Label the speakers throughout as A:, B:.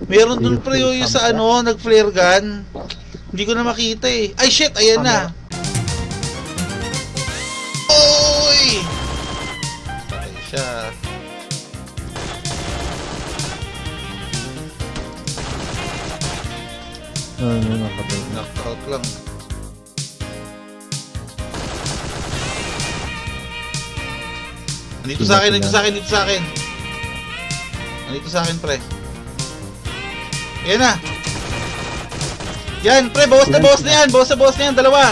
A: Meron dun pre yung sa ano, nag-flare gun. Hindi ko na makita eh. Ay shit, ayan na. Oy! Patay siya.
B: Nakapatay.
A: Knockout lang. Dito sa akin, dito sa akin, dito sa akin. Dito sa akin, pre. Ayan na. Yan, pre, bawas na yan. Bawas na yan, dalawa.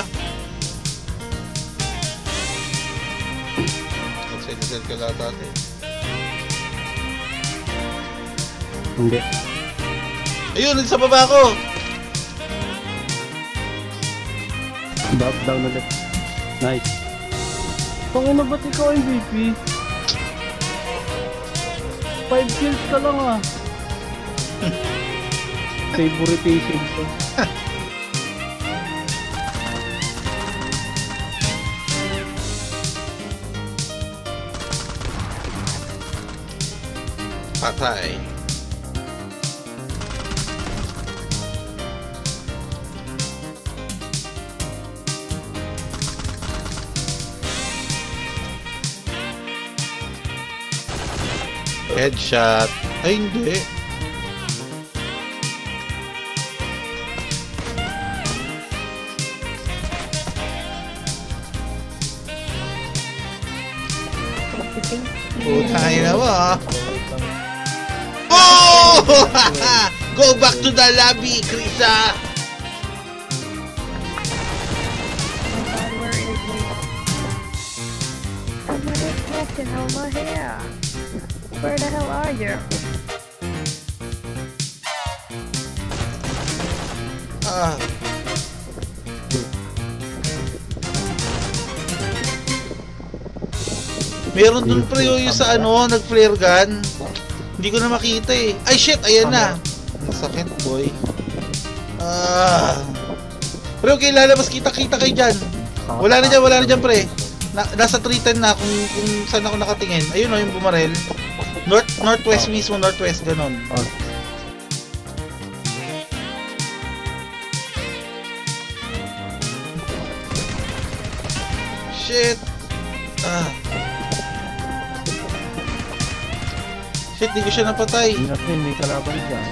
A: Outside ka lahat natin.
B: Hindi.
A: Ayun, sa baba ko.
B: Down ulit. Nice. Pangina ba't ikaw MVP? 5 kills ka lang ah. Favoritation ko.
A: Patay. Headshot. Ay, hindi. Putay na mo ah. Oh! Go back to the lobby, Krisa!
C: Where the hell are you?
A: Ah. Meron dun pre yung sa ano, nag-flare gun. Hindi ko na makita eh. Ay shit, ayan na. Sakit boy. Ah. Pre, okay, lalabas kita-kita kayo dyan. Wala na dyan pre. Nasa 310 na kung saan ako nakatingin. Ayun o, yung bumarel. Northwest mismo, northwest, ganon. Shit! Ah. Shit, di ko siya napatay.
B: Natin, may kalaban dyan.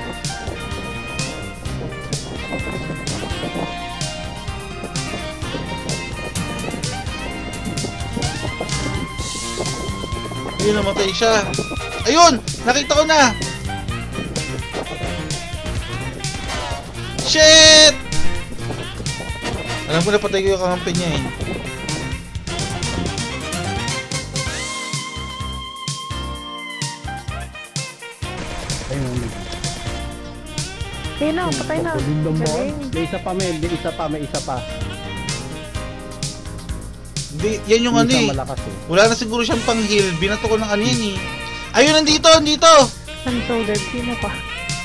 A: Ayun, namatay siya. Ayun! Nakita ko na! Shit! Alam ko na patay ko yung kakampi niya eh.
B: Ayun.
C: Ayun na, patay na. Galing.
B: May isa pa, may isa pa.
A: Hindi, yan yung ano eh. Wala na siguro siyang pang-heal. Binato ko ng ano yan eh. Ayun, nandito!
C: I'm so dead. Sino pa?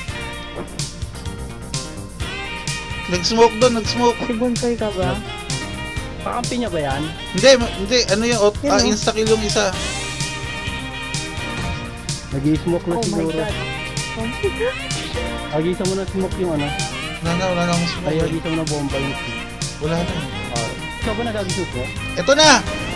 A: Nag-smoke doon, nag-smoke.
C: Si Bunsoy ka ba?
B: Kakampi niya ba yan?
A: Hindi. Ano yung insta-kill yung isa.
B: Nag-i-smoke na
C: Oh my
B: siguro.
C: god. Oh my god.
B: Agisa mo na smoke yung ano.
A: Wala na akong smoke.
B: Ay, agisa mo na bomba yung smoke.
A: Wala na.
B: Ikaw ba nag-agisot mo?
A: Ito na!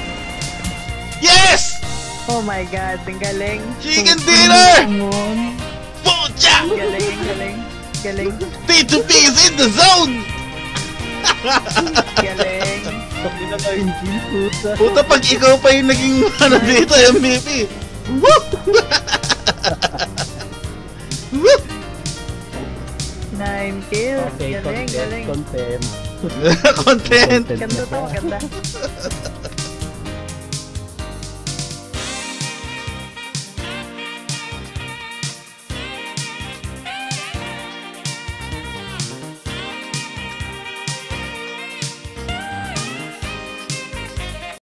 A: Yes!
C: Oh my god, ang galing.
A: Chicken dinner! Pucha!
C: Galing.
A: P2P is in the zone!
C: Galing.
B: Sabi na kayo yung puta.
A: Puta, pag ikaw pa yung naging ano dito, MVP. Woo! Woo!
C: 9 kills.
B: Okay,
C: Galing.
B: content.
A: Content.
C: Ganda to, ganda.